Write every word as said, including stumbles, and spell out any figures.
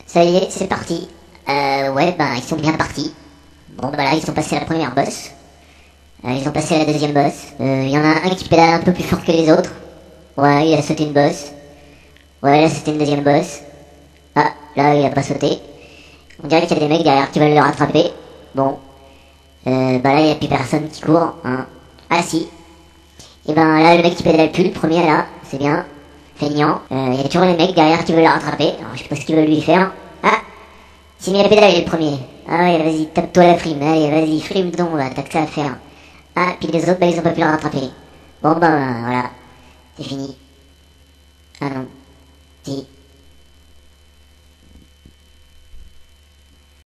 Ça y est, c'est parti. Euh, ouais, ben ils sont bien partis. Bon, bah là, ils sont passés à la première boss. Euh, ils ont passé à la deuxième boss. Euh, Il y en a un qui pédale un peu plus fort que les autres. Ouais, il a sauté une boss. Ouais, là, c'était une deuxième boss. Ah, là, il a pas sauté. On dirait qu'il y a des mecs derrière qui veulent le rattraper. Bon. Euh, bah là, il n'y a plus personne qui court. Hein. Ah si. Et ben là, le mec qui pédale plus, le premier là, c'est bien. Feignant. Euh, Il y a toujours les mecs derrière qui veulent le rattraper. Alors, je sais pas ce qu'ils veulent lui faire. Ah, il s'est mis à la pédale, le premier. Ah ouais, vas-y, tape-toi la frime. Allez, vas-y, frime donc, là, t'as que ça à faire. Ah, puis les autres, bah, ils ont pas pu le rattraper. Bon, bah, voilà. C'est fini. Ah non. Si.